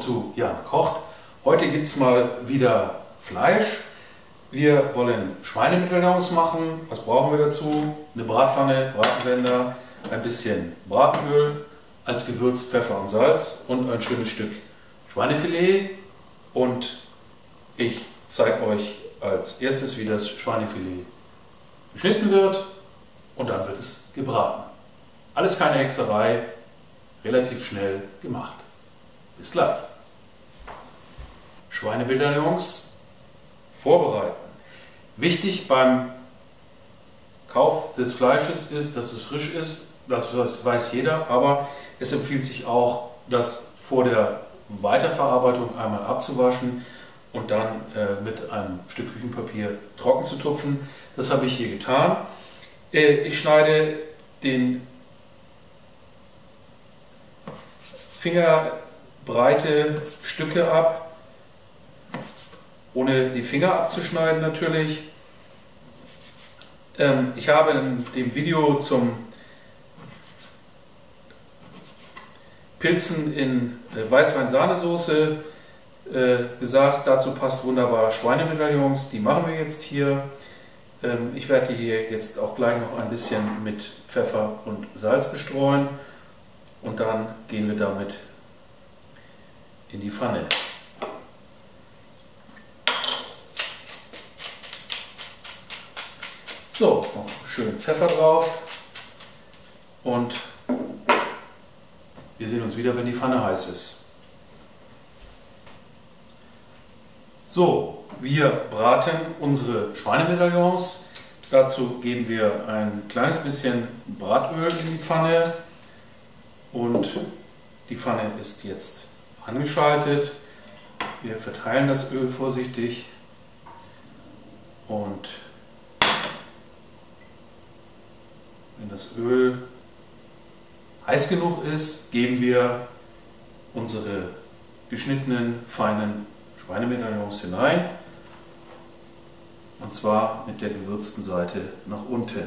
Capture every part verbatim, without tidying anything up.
zu Jan kocht. Heute gibt es mal wieder Fleisch. Wir wollen Schweinemedaillons machen. Was brauchen wir dazu? Eine Bratpfanne, Bratenwender, ein bisschen Bratenöl, als Gewürz Pfeffer und Salz und ein schönes Stück Schweinefilet. Und ich zeige euch als erstes, wie das Schweinefilet geschnitten wird und dann wird es gebraten. Alles keine Hexerei, relativ schnell gemacht. Bis gleich. Schweinemedaillons vorbereiten. Wichtig beim Kauf des Fleisches ist, dass es frisch ist. Das weiß jeder, aber es empfiehlt sich auch, das vor der Weiterverarbeitung einmal abzuwaschen und dann äh, mit einem Stück Küchenpapier trocken zu tupfen. Das habe ich hier getan. Äh, ich schneide den Fingerbreite Stücke ab, ohne die Finger abzuschneiden natürlich. Ähm, ich habe in dem Video zum Pilzen in äh, Weißwein-Sahnesoße äh, gesagt, dazu passt wunderbar Schweinemedaillons, die machen wir jetzt hier. Ähm, ich werde die hier jetzt auch gleich noch ein bisschen mit Pfeffer und Salz bestreuen und dann gehen wir damit in die Pfanne. So, noch schön Pfeffer drauf und wir sehen uns wieder, wenn die Pfanne heiß ist. So, wir braten unsere Schweinemedaillons. Dazu geben wir ein kleines bisschen Bratöl in die Pfanne und die Pfanne ist jetzt angeschaltet. Wir verteilen das Öl vorsichtig und wenn das Öl heiß genug ist, geben wir unsere geschnittenen feinen Schweinemedaillons hinein und zwar mit der gewürzten Seite nach unten.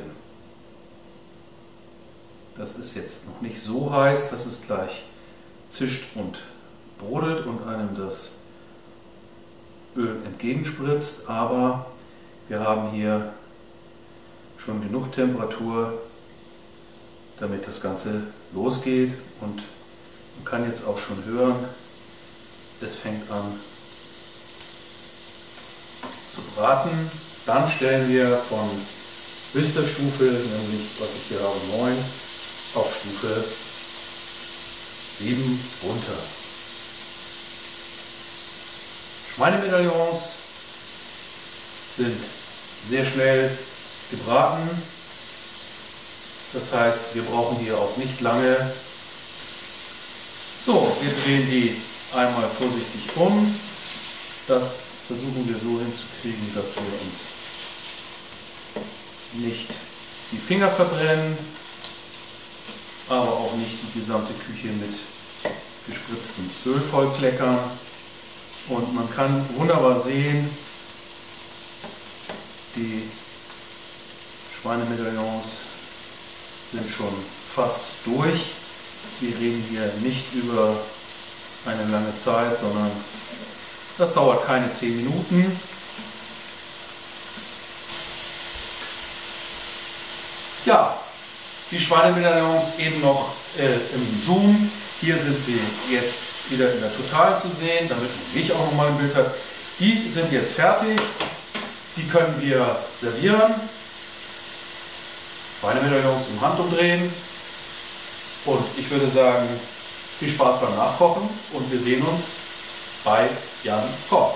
Das ist jetzt noch nicht so heiß, dass es gleich zischt und brodelt und einem das Öl entgegenspritzt, aber wir haben hier schon genug Temperatur, damit das Ganze losgeht und man kann jetzt auch schon hören, es fängt an zu braten. Dann stellen wir von höchster Stufe, nämlich was ich hier habe, neun, auf Stufe sieben runter. Schweinemedaillons sind sehr schnell gebraten. Das heißt, wir brauchen hier auch nicht lange. So, wir drehen die einmal vorsichtig um. Das versuchen wir so hinzukriegen, dass wir uns nicht die Finger verbrennen, aber auch nicht die gesamte Küche mit gespritztem Öl vollkleckern. Und man kann wunderbar sehen, die Schweinemedaillons sind schon fast durch. Wir reden hier nicht über eine lange Zeit, sondern das dauert keine zehn Minuten. Ja, die Schweinemedaillons eben noch äh, im Zoom. Hier sind sie jetzt wieder in der Total zu sehen, damit man mich auch noch mal im Bild hat. Die sind jetzt fertig. Die können wir servieren. Schweinemedaillons im Handumdrehen und ich würde sagen, viel Spaß beim Nachkochen und wir sehen uns bei Jan kocht.